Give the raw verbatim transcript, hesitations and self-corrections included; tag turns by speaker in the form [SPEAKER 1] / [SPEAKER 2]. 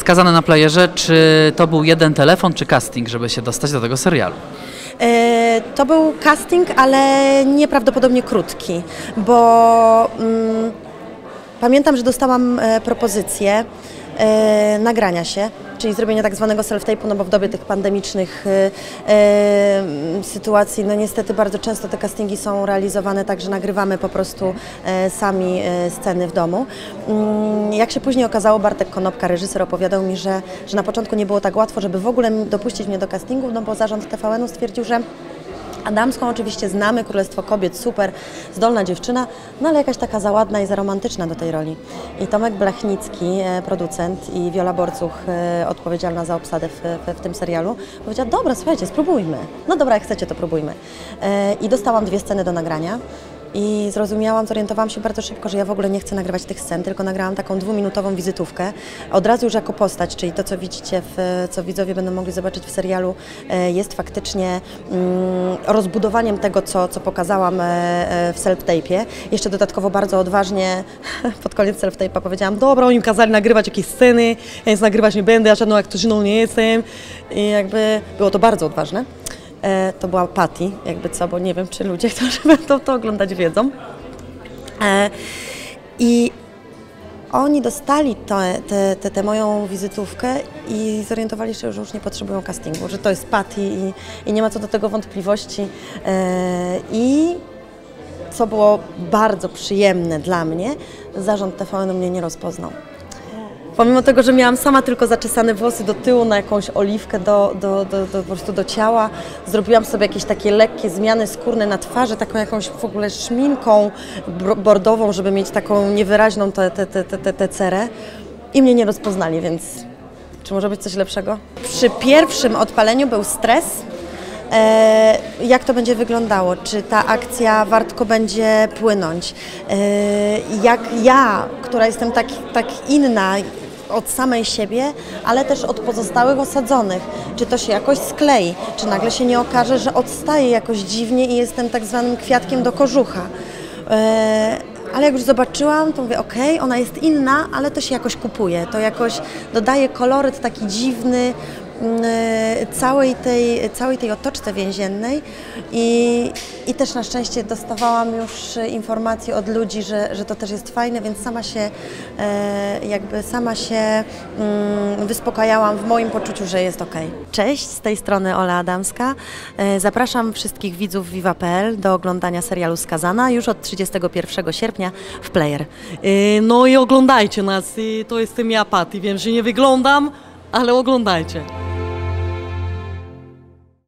[SPEAKER 1] Skazane na playerze, czy to był jeden telefon, czy casting, żeby się dostać do tego serialu?
[SPEAKER 2] To był casting, ale nieprawdopodobnie krótki, bo mm, pamiętam, że dostałam e, propozycję e, nagrania się, czyli zrobienia tak zwanego self-tape'u, no bo w dobie tych pandemicznych e, e, sytuacji, no niestety bardzo często te castingi są realizowane tak, że nagrywamy po prostu e, sami e, sceny w domu. Mm, jak się później okazało, Bartek Konopka, reżyser, opowiadał mi, że, że na początku nie było tak łatwo, żeby w ogóle dopuścić mnie do castingu, no bo zarząd T V N-u stwierdził, że Adamską oczywiście znamy, Królestwo Kobiet, super, zdolna dziewczyna, no ale jakaś taka za ładna i za romantyczna do tej roli. I Tomek Blachnicki, producent, i Wiola Borcuch, odpowiedzialna za obsadę w, w, w tym serialu, powiedziała: dobra, słuchajcie, spróbujmy. No dobra, jak chcecie, to próbujmy. I dostałam dwie sceny do nagrania. I zrozumiałam, zorientowałam się bardzo szybko, że ja w ogóle nie chcę nagrywać tych scen, tylko nagrałam taką dwuminutową wizytówkę. Od razu już jako postać, czyli to, co widzicie, w, co widzowie będą mogli zobaczyć w serialu, jest faktycznie mm, rozbudowaniem tego, co, co pokazałam w self-tape'ie. Jeszcze dodatkowo bardzo odważnie pod koniec self-tape'a powiedziałam: dobra, oni mi kazali nagrywać jakieś sceny, ja więc nagrywać nie będę, ja żadną aktorzyną nie jestem. I jakby było to bardzo odważne. E, to była Patty, jakby co, bo nie wiem, czy ludzie, którzy będą to oglądać, wiedzą. E, I oni dostali tę moją wizytówkę i zorientowali się, że już nie potrzebują castingu, że to jest Patty i, i nie ma co do tego wątpliwości. E, I co było bardzo przyjemne dla mnie, zarząd T V N-u mnie nie rozpoznał. Pomimo tego, że miałam sama tylko zaczesane włosy do tyłu na jakąś oliwkę do, do, do, do, po prostu do ciała, zrobiłam sobie jakieś takie lekkie zmiany skórne na twarzy, taką jakąś w ogóle szminką bordową, żeby mieć taką niewyraźną tę te, te, te, te cerę, i mnie nie rozpoznali, więc czy może być coś lepszego? Przy pierwszym odpaleniu był stres. E, jak to będzie wyglądało, czy ta akcja wartko będzie płynąć, e, jak ja, która jestem tak, tak inna od samej siebie, ale też od pozostałych osadzonych, czy to się jakoś sklei, czy nagle się nie okaże, że odstaję jakoś dziwnie i jestem tak zwanym kwiatkiem do kożucha. E, Ale jak już zobaczyłam, to mówię: okej, okay, ona jest inna, ale to się jakoś kupuje, to jakoś dodaje koloryt taki dziwny całej tej, całej tej otoczce więziennej i, i też na szczęście dostawałam już informacje od ludzi, że, że to też jest fajne, więc sama się jakby sama się wyspokajałam w moim poczuciu, że jest ok. Cześć, z tej strony Ola Adamska. Zapraszam wszystkich widzów Viva kropka p l do oglądania serialu Skazana już od trzydziestego pierwszego sierpnia w Player.
[SPEAKER 3] No i oglądajcie nas, to jestem ja, Patty. Wiem, że nie wyglądam, ale oglądajcie.